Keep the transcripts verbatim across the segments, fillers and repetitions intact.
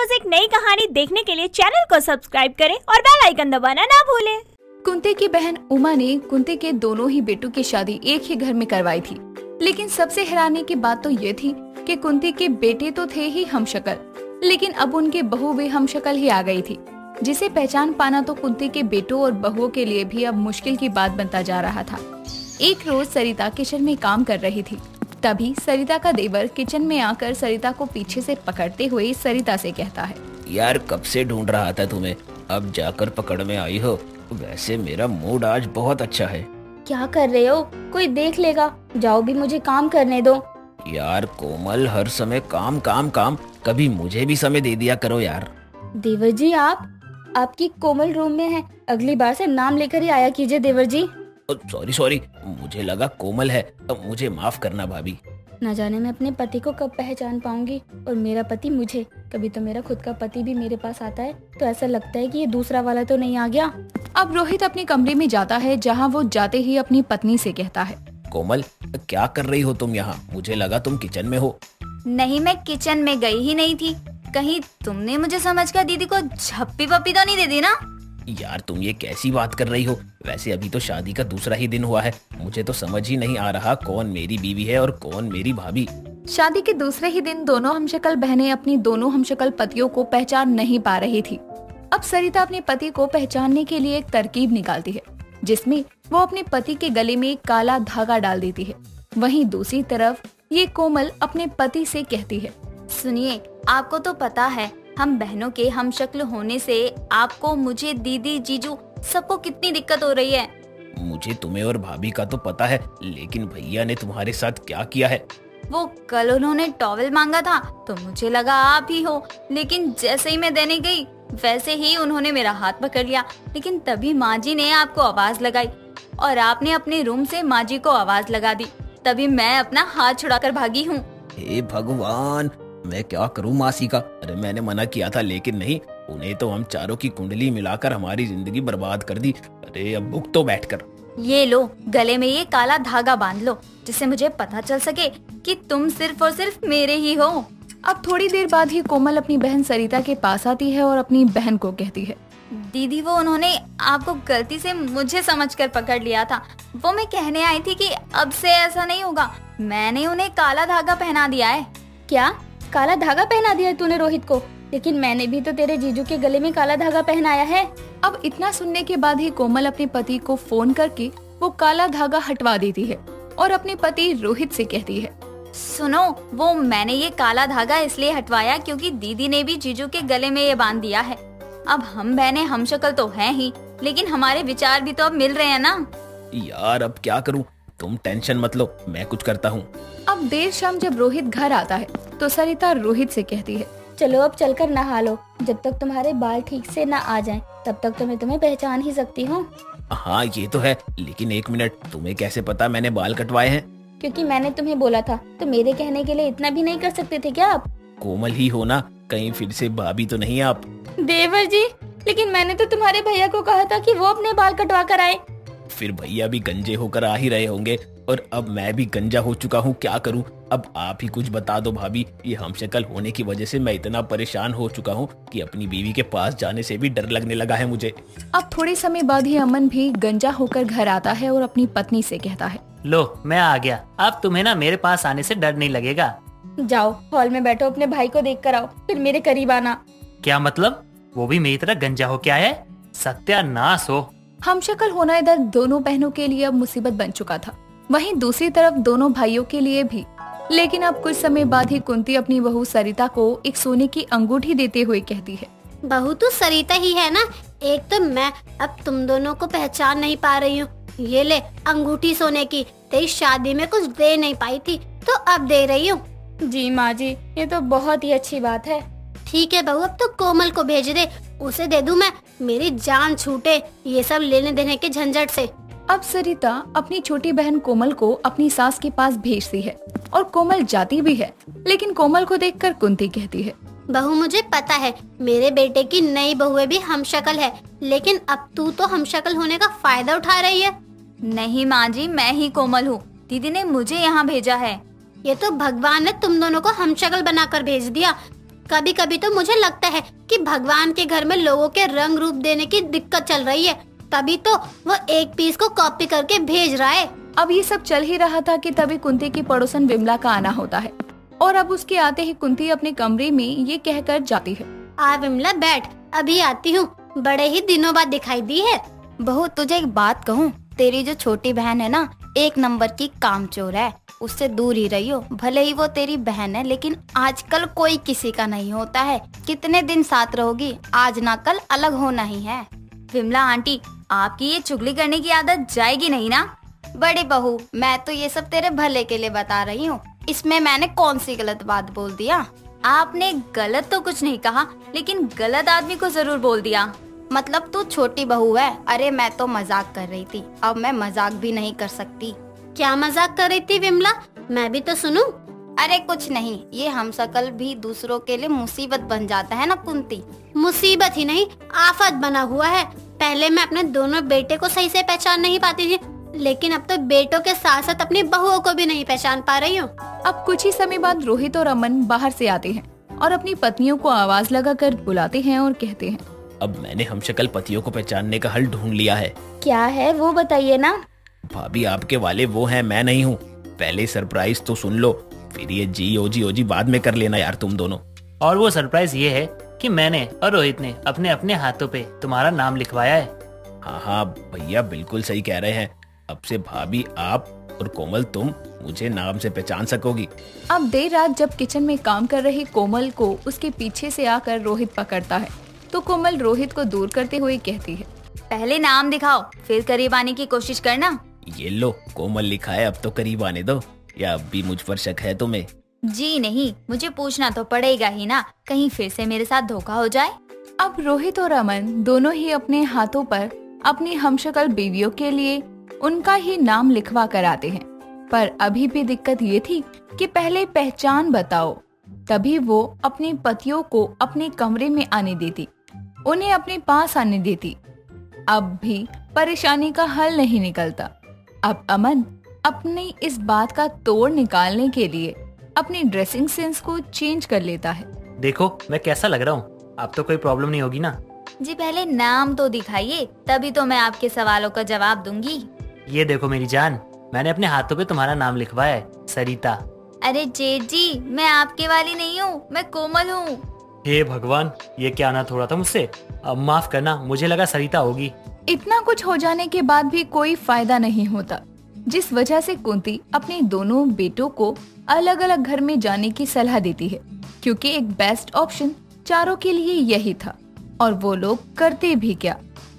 रोज एक नई कहानी देखने के लिए चैनल को सब्सक्राइब करें और बेल आइकन दबाना ना भूलें। कुंती की बहन उमा ने कुंती के दोनों ही बेटों की शादी एक ही घर में करवाई थी, लेकिन सबसे हैरानी की बात तो ये थी कि कुंती के बेटे तो थे ही हमशक्ल, लेकिन अब उनके बहू भी हमशक्ल ही आ गई थी, जिसे पहचान पाना तो कुंती के बेटों और बहुओं के लिए भी अब मुश्किल की बात बनता जा रहा था। एक रोज सरिता किचन में काम कर रही थी, तभी सरिता का देवर किचन में आकर सरिता को पीछे से पकड़ते हुए सरिता से कहता है, यार कब से ढूंढ रहा था तुम्हें, अब जाकर पकड़ में आई हो। वैसे मेरा मूड आज बहुत अच्छा है। क्या कर रहे हो? कोई देख लेगा, जाओ भी मुझे काम करने दो। यार कोमल, हर समय काम काम काम, कभी मुझे भी समय दे दिया करो यार। देवर जी, आप आपकी कोमल रूम में है, अगली बार से नाम लेकर ही आया कीजिए देवर जी। सॉरी सॉरी, मुझे लगा कोमल है, अब मुझे माफ करना भाभी। न जाने मैं अपने पति को कब पहचान पाऊंगी और मेरा पति मुझे। कभी तो मेरा खुद का पति भी मेरे पास आता है तो ऐसा लगता है कि ये दूसरा वाला तो नहीं आ गया। अब रोहित अपने कमरे में जाता है, जहाँ वो जाते ही अपनी पत्नी से कहता है, कोमल क्या कर रही हो तुम यहाँ? मुझे लगा तुम किचन में हो। नहीं, मैं किचन में गई ही नहीं थी। कहीं तुमने मुझे समझकर दीदी को झप्पी पप्पी तो नहीं दे दी ना? यार तुम ये कैसी बात कर रही हो? वैसे अभी तो शादी का दूसरा ही दिन हुआ है, मुझे तो समझ ही नहीं आ रहा कौन मेरी बीवी है और कौन मेरी भाभी। शादी के दूसरे ही दिन दोनों हमशक्ल बहनें अपनी दोनों हमशक्ल पतियों को पहचान नहीं पा रही थी। अब सरिता अपने पति को पहचानने के लिए एक तरकीब निकालती है, जिसमें वो अपने पति के गले में एक काला धागा डाल देती है। वहीं दूसरी तरफ ये कोमल अपने पति से कहती है, सुनिए, आपको तो पता है हम बहनों के हमशक्ल होने से आपको, मुझे, दीदी, जीजू सबको कितनी दिक्कत हो रही है। मुझे तुम्हें और भाभी का तो पता है, लेकिन भैया ने तुम्हारे साथ क्या किया है? वो कल उन्होंने टॉवेल मांगा था तो मुझे लगा आप ही हो, लेकिन जैसे ही मैं देने गई वैसे ही उन्होंने मेरा हाथ पकड़ लिया। लेकिन तभी माँ जी ने आपको आवाज लगाई और आपने अपने रूम से माँ जी को आवाज लगा दी, तभी मैं अपना हाथ छुड़ाकर भागी हूँ। हे भगवान, मैं क्या करूँ मासी का? अरे मैंने मना किया था, लेकिन नहीं, उन्हें तो हम चारों की कुंडली मिलाकर हमारी जिंदगी बर्बाद कर दी। अरे अब भुगतो तो बैठकर। ये लो, गले में ये काला धागा बांध लो, जिससे मुझे पता चल सके कि तुम सिर्फ और सिर्फ मेरे ही हो। अब थोड़ी देर बाद ही कोमल अपनी बहन सरिता के पास आती है और अपनी बहन को कहती है, दीदी, वो उन्होंने आपको गलती से मुझे समझकर पकड़ लिया था। वो मैं कहने आई थी कि अब से ऐसा नहीं होगा। मैंने उन्हें काला धागा पहना दिया है। क्या काला धागा पहना दिया तूने रोहित को? लेकिन मैंने भी तो तेरे जीजू के गले में काला धागा पहनाया है। अब इतना सुनने के बाद ही कोमल अपने पति को फोन करके वो काला धागा हटवा देती है और अपने पति रोहित से कहती है, सुनो, वो मैंने ये काला धागा इसलिए हटवाया क्योंकि दीदी ने भी जीजू के गले में ये बांध दिया है। अब हम बहनें हमशक्ल तो हैं ही, लेकिन हमारे विचार भी तो अब मिल रहे हैं ना। यार अब क्या करूं? तुम टेंशन मत लो, मैं कुछ करता हूँ। अब देर शाम जब रोहित घर आता है तो सरिता रोहित से कहती है, चलो अब चलकर नहा लो, जब तक तुम्हारे बाल ठीक से न आ जाएं, तब तक तो मैं तुम्हें पहचान ही सकती हूँ। हाँ ये तो है, लेकिन एक मिनट, तुम्हें कैसे पता मैंने बाल कटवाए हैं? क्योंकि मैंने तुम्हें बोला था। तो मेरे कहने के लिए इतना भी नहीं कर सकते थे क्या आप? कोमल ही हो ना, कहीं फिर से भाभी तो नहीं आप? देवर जी, लेकिन मैंने तो तुम्हारे भैया को कहा था कि वो अपने बाल कटवा कर आए। फिर भैया भी गंजे होकर आ ही रहे होंगे और अब मैं भी गंजा हो चुका हूँ, क्या करूँ? अब आप ही कुछ बता दो भाभी। ये हमशक्ल होने की वजह से मैं इतना परेशान हो चुका हूँ कि अपनी बीवी के पास जाने से भी डर लगने लगा है मुझे। अब थोड़े समय बाद ही अमन भी गंजा होकर घर आता है और अपनी पत्नी से कहता है, लो मैं आ गया, अब तुम्हें ना मेरे पास आने से डर नहीं लगेगा। जाओ हॉल में बैठो, अपने भाई को देख कर आओ, फिर मेरे करीब आना। क्या मतलब? वो भी मेरी तरह गंजा हो क्या है? सत्यानाश हो। हमशक्ल होना इधर दोनों बहनों के लिए अब मुसीबत बन चुका था, वहीं दूसरी तरफ दोनों भाइयों के लिए भी। लेकिन अब कुछ समय बाद ही कुंती अपनी बहू सरिता को एक सोने की अंगूठी देते हुए कहती है, बहू तो सरिता ही है ना? एक तो मैं अब तुम दोनों को पहचान नहीं पा रही हूँ। ये ले अंगूठी सोने की, तेरी शादी में कुछ दे नहीं पाई थी तो अब दे रही हूँ। जी माँ जी, ये तो बहुत ही अच्छी बात है। ठीक है बहू, अब तो कोमल को भेज दे, उसे दे दूं मैं, मेरी जान छूटे ये सब लेने देने के झंझट से। अब सरिता अपनी छोटी बहन कोमल को अपनी सास के पास भेजती है और कोमल जाती भी है, लेकिन कोमल को देखकर कुंती कहती है, बहू मुझे पता है मेरे बेटे की नई बहुएं भी हमशक्ल है, लेकिन अब तू तो हमशक्ल होने का फायदा उठा रही है। नहीं माँ जी, मैं ही कोमल हूँ, दीदी ने मुझे यहाँ भेजा है। ये तो भगवान ने तुम दोनों को हमशक्ल बनाकर भेज दिया। कभी कभी तो मुझे लगता है कि भगवान के घर में लोगों के रंग रूप देने की दिक्कत चल रही है, तभी तो वो एक पीस को कॉपी करके भेज रहा है। अब ये सब चल ही रहा था कि तभी कुंती की पड़ोसन विमला का आना होता है और अब उसके आते ही कुंती अपने कमरे में ये कहकर जाती है, आ विमला बैठ, अभी आती हूँ, बड़े ही दिनों बाद दिखाई दी है। बहू तुझे एक बात कहूँ, तेरी जो छोटी बहन है ना, एक नंबर की कामचोर है, उससे दूर ही रही हो। भले ही वो तेरी बहन है, लेकिन आजकल कोई किसी का नहीं होता है। कितने दिन साथ रहोगी, आज ना कल अलग होना ही है। विमला आंटी, आपकी ये चुगली करने की आदत जाएगी नहीं ना? बड़ी बहू, मैं तो ये सब तेरे भले के लिए बता रही हूँ, इसमें मैंने कौन सी गलत बात बोल दिया? आपने गलत तो कुछ नहीं कहा, लेकिन गलत आदमी को जरूर बोल दिया। मतलब तू छोटी बहू है। अरे मैं तो मजाक कर रही थी, अब मैं मजाक भी नहीं कर सकती। क्या मजाक कर रही थी विमला, मैं भी तो सुनूं। अरे कुछ नहीं, ये हम सकल भी दूसरों के लिए मुसीबत बन जाता है ना कुंती। मुसीबत ही नहीं, आफत बना हुआ है। पहले मैं अपने दोनों बेटे को सही से पहचान नहीं पाती थी, लेकिन अब तो बेटों के साथ साथ अपनी बहुओं को भी नहीं पहचान पा रही हूँ। अब कुछ ही समय बाद रोहित और अमन बाहर से आते हैं और अपनी पत्नियों को आवाज लगाकर बुलाते हैं और कहते हैं, अब मैंने हमशक्ल पतियों को पहचानने का हल ढूंढ लिया है। क्या है वो बताइए ना। भाभी आपके वाले वो हैं, मैं नहीं हूँ। पहले सरप्राइज तो सुन लो, फिर ये जी ओ जी ओ जी बाद में कर लेना यार तुम दोनों। और वो सरप्राइज ये है कि मैंने और रोहित ने अपने अपने हाथों पे तुम्हारा नाम लिखवाया है। हाँ हाँ भैया बिल्कुल सही कह रहे हैं। अब से भाभी आप और कोमल तुम मुझे नाम से पहचान सकोगी। अब देर रात जब किचन में काम कर रही कोमल को उसके पीछे से आकर रोहित पकड़ता है तो कोमल रोहित को दूर करते हुए कहती है, पहले नाम दिखाओ, फिर करीब आने की कोशिश करना। ये लो कोमल लिखा है, अब तो करीब आने दो। या अब भी मुझ पर शक है तुम्हें? जी नहीं, मुझे पूछना तो पड़ेगा ही ना, कहीं फिर से मेरे साथ धोखा हो जाए। अब रोहित और अमन दोनों ही अपने हाथों पर अपनी हमशक्ल बीवियों के लिए उनका ही नाम लिखवा कर आते हैं, पर अभी भी दिक्कत ये थी कि पहले पहचान बताओ, तभी वो अपने पतियों को अपने कमरे में आने देती, उन्हें अपने पास आने देती। अब भी परेशानी का हल नहीं निकलता। अब अमन अपनी इस बात का तोड़ निकालने के लिए अपनी ड्रेसिंग सेंस को चेंज कर लेता है। देखो मैं कैसा लग रहा हूँ, अब तो कोई प्रॉब्लम नहीं होगी ना? जी पहले नाम तो दिखाइए, तभी तो मैं आपके सवालों का जवाब दूंगी। ये देखो मेरी जान, मैंने अपने हाथों पे तुम्हारा नाम लिखवाया है, सरिता। अरे जेठ जी, मैं आपके वाली नहीं हूँ, मैं कोमल हूँ। हे भगवान, ये क्या ना थोड़ा था मुझसे, अब माफ करना, मुझे लगा सरिता होगी। इतना कुछ हो जाने के बाद भी कोई फायदा नहीं होता, जिस वजह से कुंती अपने दोनों बेटों को अलग अलग घर में जाने की सलाह देती है, क्योंकि एक बेस्ट ऑप्शन चारों के लिए यही था और वो लोग करते भी क्या।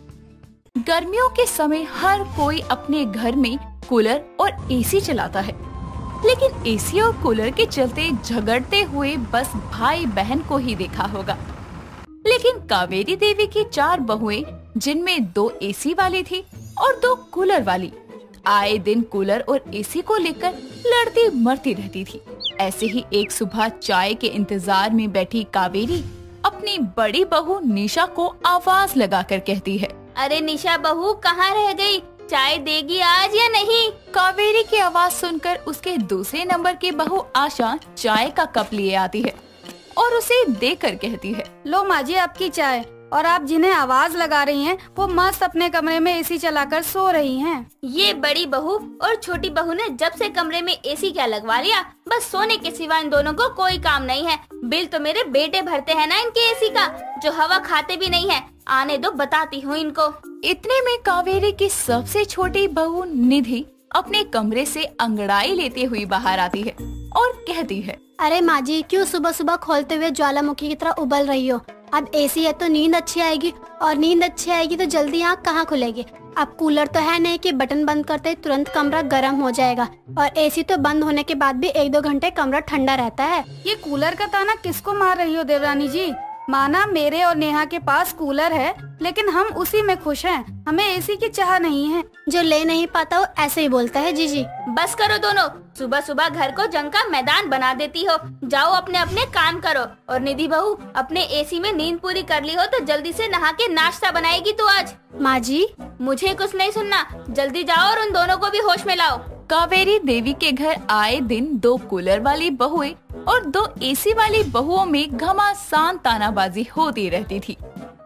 गर्मियों के समय हर कोई अपने घर में कूलर और एसी चलाता है, लेकिन एसी और कूलर के चलते झगड़ते हुए बस भाई बहन को ही देखा होगा। लेकिन कावेरी देवी की चार बहुएं, जिनमें दो एसी वाली थी और दो कूलर वाली, आए दिन कूलर और एसी को लेकर लड़ती मरती रहती थी। ऐसे ही एक सुबह चाय के इंतजार में बैठी कावेरी अपनी बड़ी बहू निशा को आवाज लगाकर कहती है, अरे निशा बहू कहाँ रह गई, चाय देगी आज या नहीं? कावेरी की आवाज सुनकर उसके दूसरे नंबर की बहू आशा चाय का कप लिए आती है और उसे देकर कहती है, लो माँ जी आपकी चाय। और आप जिन्हें आवाज लगा रही हैं, वो मस्त अपने कमरे में एसी चलाकर सो रही हैं। ये बड़ी बहू और छोटी बहू ने जब से कमरे में एसी क्या लगवा लिया, बस सोने के सिवा इन दोनों को कोई काम नहीं है। बिल तो मेरे बेटे भरते हैं ना इनके एसी का, जो हवा खाते भी नहीं है। आने दो, बताती हूँ इनको। इतने में कावेरी की सबसे छोटी बहू निधि अपने कमरे से अंगड़ाई लेते हुए बाहर आती है और कहती है, अरे माँ जी, क्यों सुबह सुबह खोलते हुए ज्वालामुखी की तरह उबल रही हो? अब एसी है तो नींद अच्छी आएगी, और नींद अच्छी आएगी तो जल्दी आँख कहाँ खुलेगी? अब कूलर तो है नहीं कि बटन बंद करते ही तुरंत कमरा गर्म हो जाएगा, और एसी तो बंद होने के बाद भी एक दो घंटे कमरा ठंडा रहता है। ये कूलर का ताना किसको मार रही हो देवरानी जी? माना मेरे और नेहा के पास कूलर है, लेकिन हम उसी में खुश हैं। हमें एसी की चाह नहीं है। जो ले नहीं पाता वो ऐसे ही बोलता है जीजी। बस करो दोनों, सुबह सुबह घर को जंग का मैदान बना देती हो। जाओ अपने अपने काम करो। और निधि बहू, अपने एसी में नींद पूरी कर ली हो तो जल्दी से नहा के नाश्ता बनाएगी तू आज। माँ जी, मुझे कुछ नहीं सुनना, जल्दी जाओ और उन दोनों को भी होश में लाओ। कावेरी देवी के घर आए दिन दो कूलर वाली बहुएं और दो एसी वाली बहुओं में घमासान तानाबाजी होती रहती थी।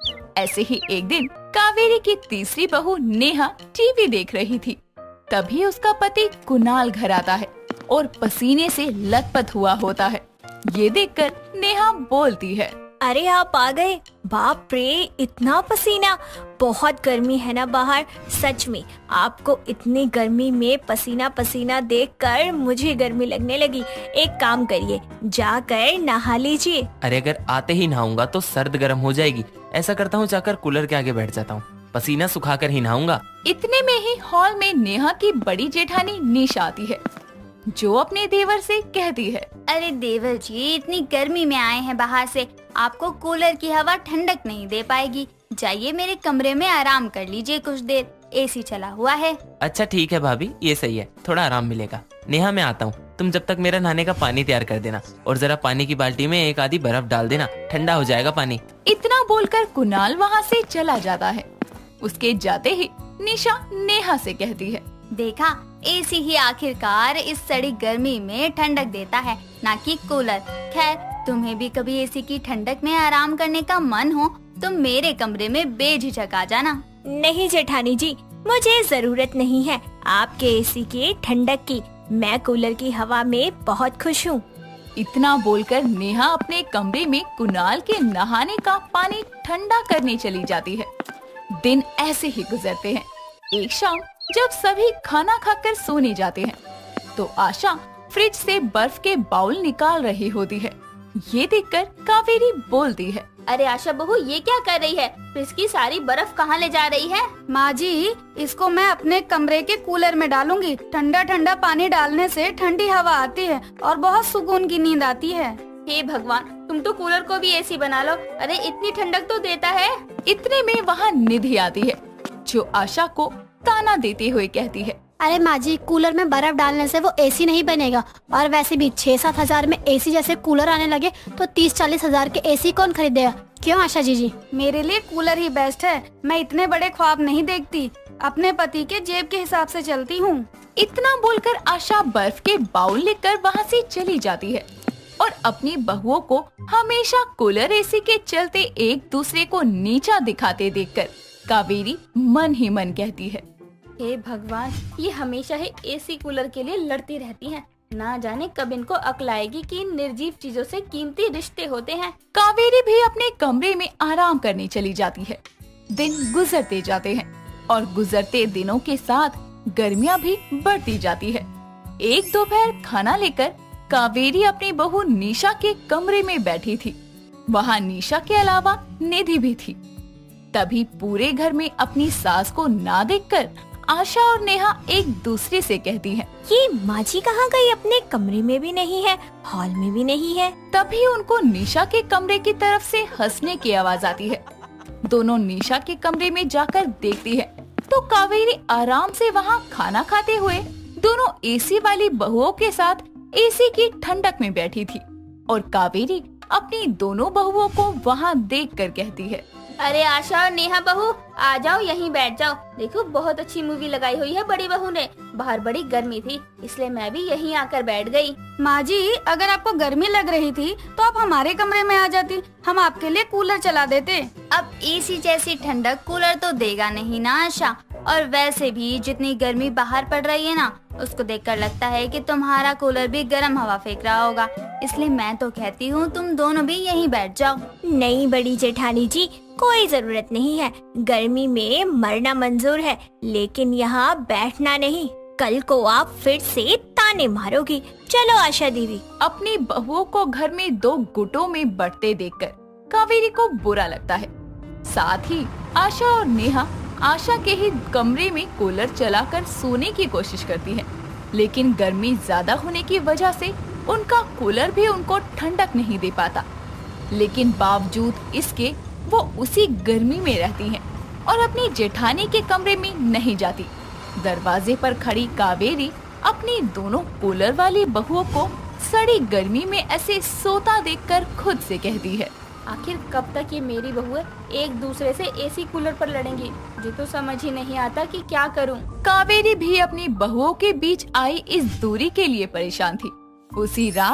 ऐसे ही एक दिन कावेरी की तीसरी बहू नेहा टीवी देख रही थी। तभी उसका पति कुणाल घर आता है और पसीने से लथपथ हुआ होता है। ये देखकर नेहा बोलती है, अरे आप आ गए, बाप रे इतना पसीना, बहुत गर्मी है ना बाहर। सच में आपको इतनी गर्मी में पसीना पसीना देखकर मुझे गर्मी लगने लगी। एक काम करिए, जाकर नहा लीजिए। अरे अगर आते ही नहाऊंगा तो सर्द गर्म हो जाएगी। ऐसा करता हूँ, जाकर कूलर के आगे बैठ जाता हूँ, पसीना सुखाकर ही नहाऊंगा। इतने में ही हॉल में नेहा की बड़ी जेठानी निशा आती है, जो अपने देवर से कहती है, अरे देवर जी, इतनी गर्मी में आए हैं बाहर से, आपको कूलर की हवा ठंडक नहीं दे पाएगी। जाइए मेरे कमरे में आराम कर लीजिए कुछ देर, एसी चला हुआ है। अच्छा ठीक है भाभी, ये सही है, थोड़ा आराम मिलेगा। नेहा मैं आता हूँ, तुम जब तक मेरा नहाने का पानी तैयार कर देना और जरा पानी की बाल्टी में एक आधी बर्फ डाल देना, ठंडा हो जाएगा पानी। इतना बोलकर कुणाल वहाँ से चला जाता है। उसके जाते ही निशा नेहा से कहती है, देखा, एसी ही आखिरकार इस सड़ी गर्मी में ठंडक देता है, ना कि कूलर। खैर, तुम्हें भी कभी एसी की ठंडक में आराम करने का मन हो तो मेरे कमरे में बेझिझक आ जाना। नहीं जेठानी जी, मुझे जरूरत नहीं है आपके एसी की ठंडक की, मैं कूलर की हवा में बहुत खुश हूँ। इतना बोलकर नेहा अपने कमरे में कुणाल के नहाने का पानी ठंडा करने चली जाती है। दिन ऐसे ही गुजरते हैं। एक शाम जब सभी खाना खाकर सोने जाते हैं तो आशा फ्रिज से बर्फ के बाउल निकाल रही होती है। ये देखकर कावेरी बोलती है, अरे आशा बहू, ये क्या कर रही है? फ्रिज की सारी बर्फ कहाँ ले जा रही है? माँ जी, इसको मैं अपने कमरे के कूलर में डालूंगी। ठंडा ठंडा पानी डालने से ठंडी हवा आती है और बहुत सुकून की नींद आती है। हे भगवान, तुम तो कूलर को भी एसी बना लो। अरे इतनी ठंडक तो देता है। इतने में वहाँ निधि आती है, जो आशा को ताना देते हुए कहती है, अरे माँ जी, कूलर में बर्फ डालने से वो एसी नहीं बनेगा, और वैसे भी छह सात हजार में एसी जैसे कूलर आने लगे तो तीस चालीस हजार के एसी कौन खरीदेगा? क्यों आशा जी जी? मेरे लिए कूलर ही बेस्ट है। मैं इतने बड़े ख्वाब नहीं देखती, अपने पति के जेब के हिसाब से चलती हूँ। इतना बोलकर आशा बर्फ के बाउल लेकर वहाँ से चली जाती है और अपनी बहुओं को हमेशा कूलर एसी के चलते एक दूसरे को नीचा दिखाते देखकर कावेरी मन ही मन कहती है, हे भगवान, ये हमेशा ही एसी कूलर के लिए लड़ती रहती हैं। ना जाने कब इनको अक्ल आएगी कि इन निर्जीव चीजों से कीमती रिश्ते होते हैं। कावेरी भी अपने कमरे में आराम करने चली जाती है। दिन गुजरते जाते हैं और गुजरते दिनों के साथ गर्मियाँ भी बढ़ती जाती है। एक दोपहर खाना लेकर कावेरी अपनी बहू निशा के कमरे में बैठी थी। वहाँ निशा के अलावा निधि भी थी। तभी पूरे घर में अपनी सास को ना देखकर आशा और नेहा एक दूसरे से कहती हैं, ये माँ जी कहाँ गई? अपने कमरे में भी नहीं है, हॉल में भी नहीं है। तभी उनको निशा के कमरे की तरफ से हंसने की आवाज आती है। दोनों निशा के कमरे में जाकर देखती है तो कावेरी आराम से वहाँ खाना खाते हुए दोनों एसी वाली बहुओं के साथ एसी की ठंडक में बैठी थी और कावेरी अपनी दोनों बहुओं को वहाँ देखकर कहती है, अरे आशा और नेहा बहू, आ जाओ, यहीं बैठ जाओ। देखो, बहुत अच्छी मूवी लगाई हुई है बड़ी बहू ने। बाहर बड़ी गर्मी थी, इसलिए मैं भी यहीं आकर बैठ गई। माँ जी, अगर आपको गर्मी लग रही थी तो आप हमारे कमरे में आ जाती, हम आपके लिए कूलर चला देते। अब एसी जैसी ठंडक कूलर तो देगा नहीं ना आशा, और वैसे भी जितनी गर्मी बाहर पड़ रही है ना, उसको देखकर लगता है कि तुम्हारा कूलर भी गर्म हवा फेंक रहा होगा। इसलिए मैं तो कहती हूँ तुम दोनों भी यहीं बैठ जाओ। नहीं बड़ी जेठानी जी, कोई जरूरत नहीं है। गर्मी में मरना मंजूर है, लेकिन यहाँ बैठना नहीं। कल को आप फिर से ताने मारोगी। चलो आशा दीदी। अपनी बहुओं को घर में दो गुटों में बंटते देखकर कावेरी को बुरा लगता है। साथ ही आशा और नेहा आशा के ही कमरे में कूलर चलाकर सोने की कोशिश करती है, लेकिन गर्मी ज्यादा होने की वजह से उनका कूलर भी उनको ठंडक नहीं दे पाता। लेकिन बावजूद इसके वो उसी गर्मी में रहती हैं और अपनी जेठानी के कमरे में नहीं जाती। दरवाजे पर खड़ी कावेरी अपनी दोनों कूलर वाली बहुओं को सड़ी गर्मी में ऐसे सोता देखकर खुद से कहती है, आखिर कब तक ये मेरी बहुएं एक दूसरे से एसी कूलर पर लड़ेंगी? मुझे तो समझ ही नहीं आता कि क्या करूं। कावेरी भी अपनी बहुओं के बीच आई इस दूरी के लिए परेशान थी। उसी रात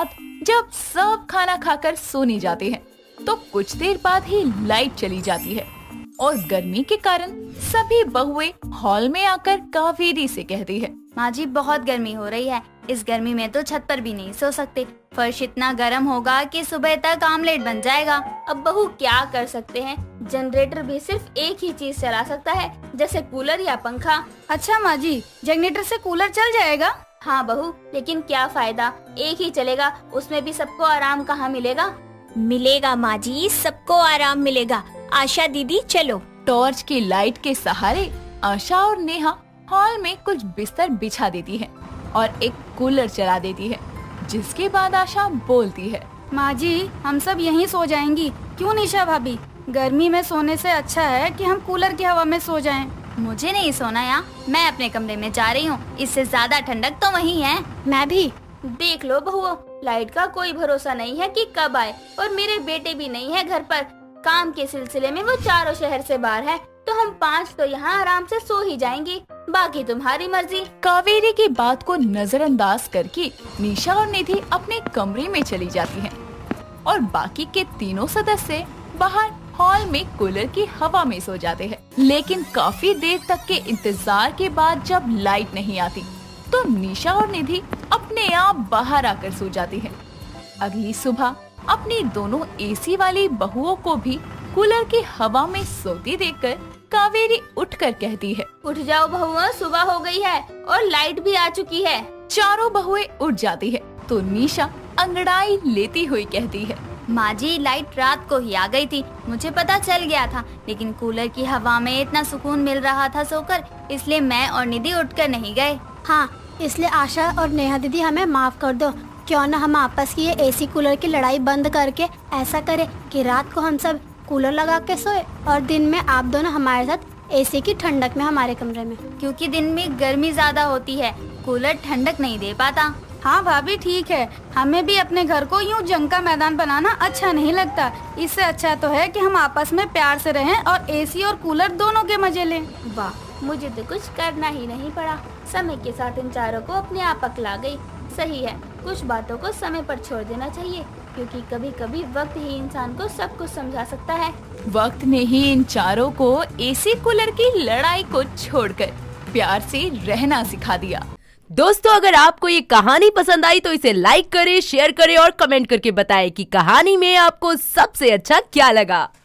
जब सब खाना खाकर सोने जाते हैं तो कुछ देर बाद ही लाइट चली जाती है और गर्मी के कारण सभी बहुएं हॉल में आकर कावेरी से कहती है, माँ जी बहुत गर्मी हो रही है, इस गर्मी में तो छत पर भी नहीं सो सकते। फर्श इतना गर्म होगा कि सुबह तक आमलेट बन जाएगा। अब बहू क्या कर सकते हैं, जनरेटर भी सिर्फ एक ही चीज चला सकता है, जैसे कूलर या पंखा। अच्छा माँ जी, जनरेटर से कूलर चल जाएगा? हाँ बहू, लेकिन क्या फायदा, एक ही चलेगा, उसमें भी सबको आराम कहाँ मिलेगा। मिलेगा माँ जी, सबको आराम मिलेगा। आशा दीदी चलो। टॉर्च की लाइट के सहारे आशा और नेहा हॉल में कुछ बिस्तर बिछा देती है और एक कूलर चला देती है, जिसके बाद आशा बोलती है, माँ जी हम सब यहीं सो जाएंगी। क्यों निशा भाभी, गर्मी में सोने से अच्छा है कि हम कूलर की हवा में सो जाएं। मुझे नहीं सोना यहाँ, मैं अपने कमरे में जा रही हूँ, इससे ज्यादा ठंडक तो वहीं है। मैं भी। देख लो बहुओं, लाइट का कोई भरोसा नहीं है कि कब आए, और मेरे बेटे भी नहीं है घर पर, काम के सिलसिले में वो चारों शहर से बाहर है, तो हम पाँच तो यहाँ आराम से सो ही जाएंगी, बाकी तुम्हारी मर्जी। कावेरी की बात को नजरअंदाज करके निशा और निधि अपने कमरे में चली जाती हैं और बाकी के तीनों सदस्य बाहर हॉल में कूलर की हवा में सो जाते हैं। लेकिन काफी देर तक के इंतजार के बाद जब लाइट नहीं आती तो निशा और निधि अपने आप बाहर आकर सो जाती हैं। अगली सुबह अपनी दोनों एसी वाली बहुओं को भी कूलर की हवा में सोती देखकर कावेरी उठकर कहती है, उठ जाओ बहुओं, सुबह हो गई है और लाइट भी आ चुकी है। चारों बहुएं उठ जाती है तो निशा अंगड़ाई लेती हुई कहती है, माँ जी लाइट रात को ही आ गई थी, मुझे पता चल गया था, लेकिन कूलर की हवा में इतना सुकून मिल रहा था सोकर, इसलिए मैं और निधि उठकर नहीं गए। हाँ, इसलिए आशा और नेहा दीदी हमें माफ कर दो। क्यों न हम आपस की ये एसी कूलर की लड़ाई बंद करके ऐसा करें कि रात को हम सब कूलर लगा के सोए और दिन में आप दोनों हमारे साथ एसी की ठंडक में हमारे कमरे में, क्योंकि दिन में गर्मी ज्यादा होती है, कूलर ठंडक नहीं दे पाता। हाँ भाभी ठीक है, हमें भी अपने घर को यूँ जंग का मैदान बनाना अच्छा नहीं लगता। इससे अच्छा तो है कि हम आपस में प्यार से रहें और एसी और कूलर दोनों के मजे लें। वाह, मुझे तो कुछ करना ही नहीं पड़ा, समय के साथ इन चारों को अपने आप अकला गई। सही है, कुछ बातों को समय पर छोड़ देना चाहिए, क्योंकि कभी कभी वक्त ही इंसान को सब कुछ समझा सकता है। वक्त ने ही इन चारों को एसी कूलर की लड़ाई को छोड़कर प्यार से रहना सिखा दिया। दोस्तों, अगर आपको ये कहानी पसंद आई तो इसे लाइक करें, शेयर करें और कमेंट करके बताएं कि कहानी में आपको सबसे अच्छा क्या लगा।